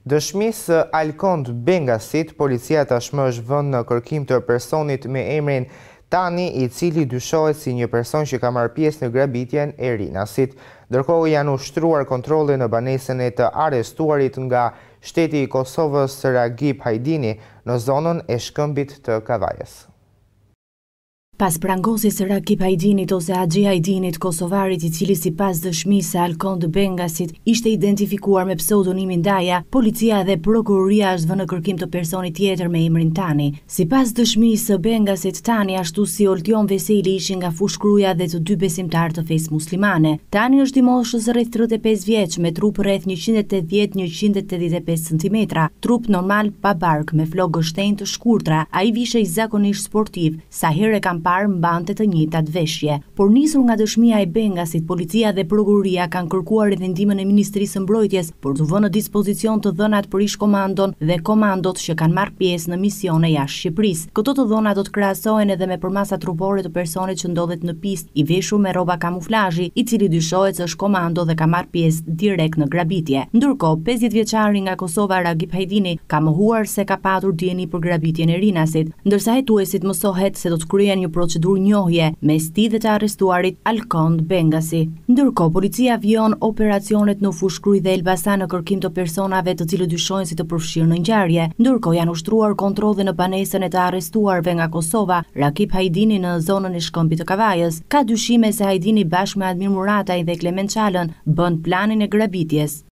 Dëshmisë Alkond Bengasit, policia tashmë është vënë në kërkim të personit me emrin Tani, i cili dyshohet si një person që ka marrë pjesë në grabitjen e Rinasit. Ndërkohë janë ushtruar kontrolle në banesën e të arrestuarit nga Shteti i Kosovës Ragip Hajdini në zonën e Shkëmbit të Kavajës. Pas prangosjes së Ragip Hajdinit ose Haxhi Hajdinit, kosovarit i cili sipas dëshmisë së Alkond Bengasit ishte identifikuar me pseudonimin Daja, policia dhe prokuroria është vënë në kërkim të personit tjetër me emrin Tani. Sipas dëshmisë së Bengasit, Tani ashtu si Oltion Veseli ishin nga fushkruja dhe të dy besimtarë të fesë muslimane. Tani është i moshës rreth 35 vjeç me trup rreth 180-185 cm, trup normal pa bark me flokë gështenjë të shkurtra. Ai vishej zakonisht sportiv, sa herë kam parë mbante të njëjtat veshje. Por nisur nga dëshmia e Bengasit, policia dhe prokuroria kanë kërkuar edhe ndihmën e Ministrisë së Mbrojtjes për të vënë në dispozicion të dhënat për ish komandon dhe komandot që kanë marrë pjesë në misione jashtë Shqipërisë. Këto të dhëna do të krahasohen edhe me përmasa trupore të personit që ndodhet në pistë, i veshur me rroba kamuflazhi, i cili dyshohet se është komando dhe ka marrë pjesë direkt në grabitje. Ndërkohë, 50 vjeçari nga Kosova Ragip Hajdini ka mohuar se ka patur dieni për grabitjen e Rinasit, ndërsa hetuesit mësohet se do të kryejnë një procedurë njohje mes tij dhe të arrestuarit Alkond Bengasi. Ndërkohë, policia vjon operacionet në Fushkruj dhe Elbasan në kërkim të personave të cilët dyshohen si të përfshirë në ngjarje. Ndërkohë janë ushtruar kontrolle në banesën e të arrestuarve nga Kosova, Ragip Hajdini në zonën e Shkëmbit të Kavajës. Ka dyshime se Hajdini bashkë me Admir Murataj dhe Klement Çalën bën planin e grabitjes.